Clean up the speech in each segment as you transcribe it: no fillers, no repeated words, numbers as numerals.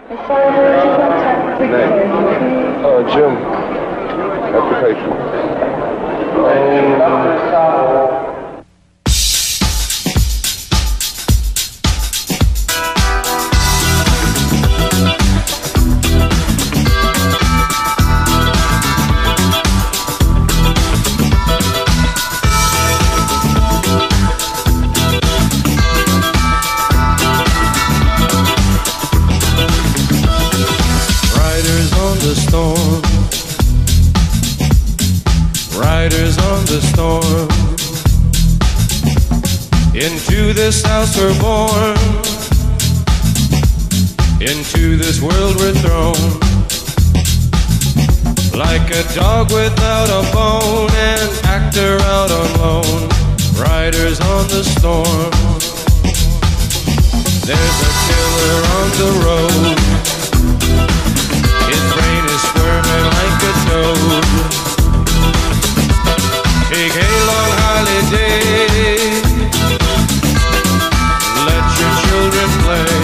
Jim. Application. Riders on the storm. Into this house we're born. Into this world we're thrown. Like a dog without a bone, an actor out on loan. Riders on the storm. There's a killer on the road. His brain is squirming like a toad. Take a long holiday. Let your children play.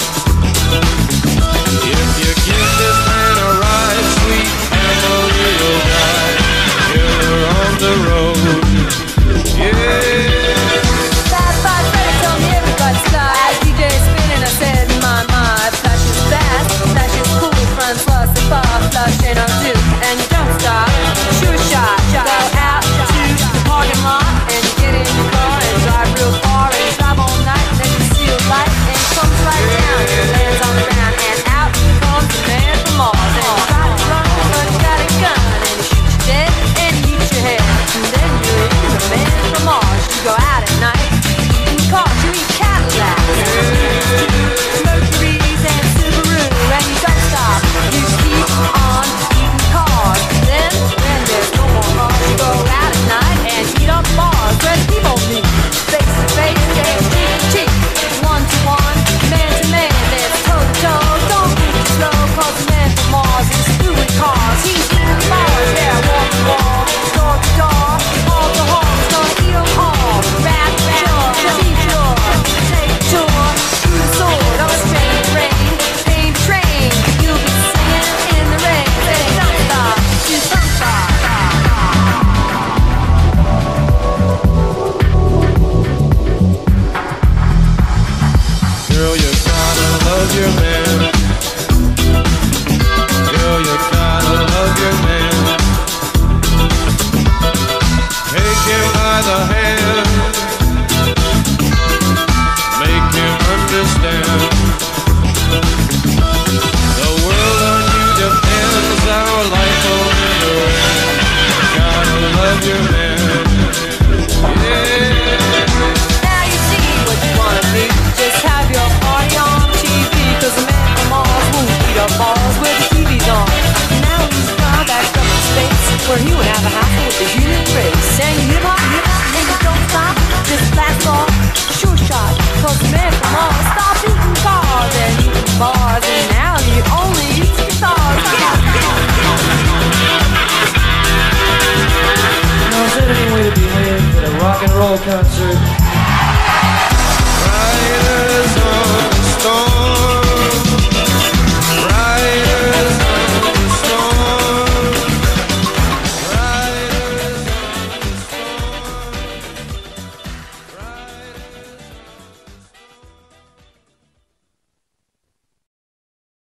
If you give this man a ride, sweet Emily will die. Killer on the road. Yeah. Bad Freddy told me everybody's fly. DJ spinning, I said in my mind. Flash is fast, flash is cool. Front plus the bar, flush ain't on two. And you don't stop, sure shot. Go out parking lot and you get in your car and drive real far and drive all night and then you see a light and it comes right down and lands on the ground and out comes the man from Mars and you try to run but you got a gun and he shoots you dead and he eats your head and then you're in the man from Mars. You go out at night eating cars, you eat Cadillacs, Mercuries and Subaru and you don't stop, you keep on eating cars. Then when there's no more cars you go out at night and eat up bars where the people meet. Face to face, cheek to cheek, one to one, man to man, there's toe to toe. Don't move too slow, cause the man from Mars is through with cars. He's eating bars, yeah, wall to wall, door to door, hall to hall. He's gonna eat them all. Rap, sure, seashore, take a tour through the sword of a strange rain. Pain train, you'll be singing in the rain. Say, don't stop, you don't stop. Girl, you gotta love your man. Girl, you gotta love your man. Take him by the hand. Make him understand. The world on you depends. Our life will never end. Gotta love your man. Yeah. Now you see what you wanna be. Just have your party on TV. Cause the man from Mars won't beat up balls with the TV's on. Now he's gone back up to space where he would have a hassle with the human race. And you hip hop, and you don't stop. Just blast off, sure shot. Cause the man from Mars stopped eating cars and eating bars. And now he only eats guitars. Now, is there any way to behave at a rock and roll concert